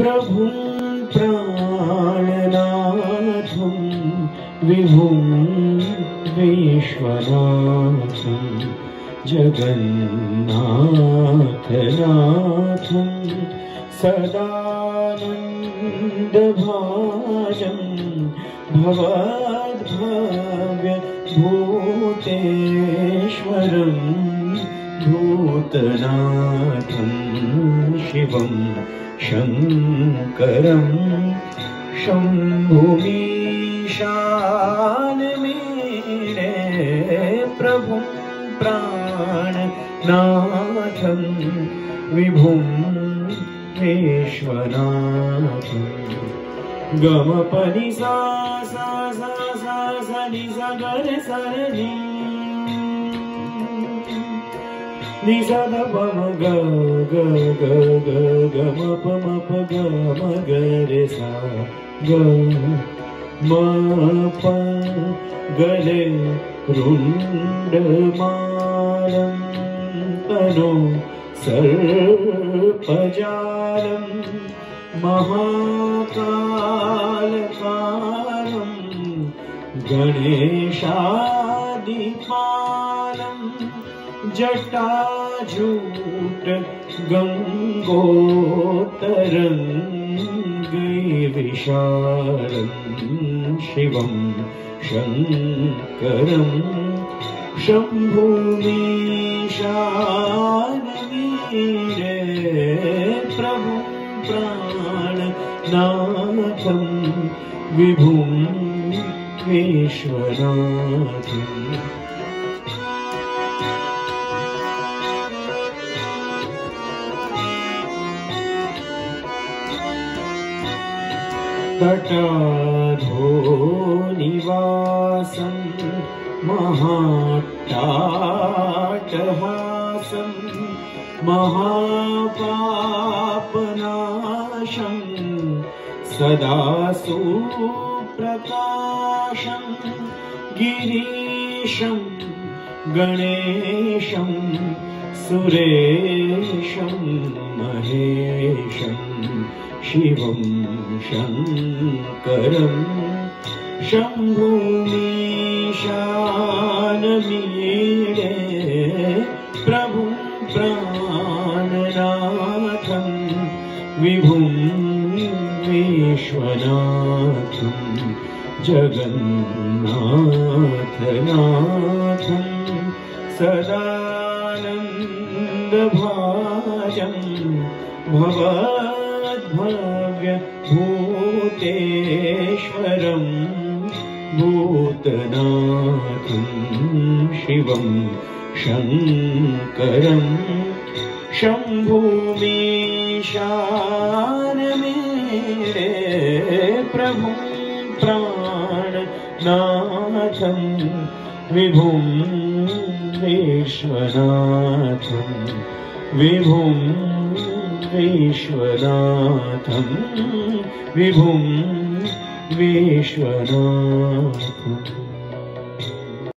प्रभुं प्राणनाथं विभुं विश्वनाथं जगन्नाथनाथं सदानन्दभाजं भवद्भव्यभूतेश्वरं भूतनाथं शिवं शङ्करं शम्भुमीशानमीडे प्रभुं प्राणनाथं विभुं विश्वनाथं गमपनि सा सा सा सा सा नि सा ग रे सा रे नि नि सा ध प म ग ग ग ग ग म प म प ग म ग रे सा ग म प गले रुण्डमालं तनो सर्पजालं महाकालकालं गणेशादिपालं जटाजूट गङ्गोत्तरङ्गैर्विशालं शिवं शङ्करं शम्भुमीशानमीडे प्रभुं प्राणनाथं विभुं विश्वनाथं तटाधो निवासं महाट्टाटहासं महापापनाशं सदा सुप्रकाशं गिरीशं गणेशं सुरेशं महेशं शिवं शङ्करं शम्भुमीशानमीडे प्रभुं प्राणनाथं विभुं विश्वनाथं जगन्नाथनाथं सदानन्दभाजं भवद्भव्यभूतेश्वरं भूतनाथं शिवं शङ्करं शम्भुमीशानमीडे प्रभुं प्राणनाथं विभुं विश्वनाथं विभुं विश्वनाथं विभुं विश्वनाथम्।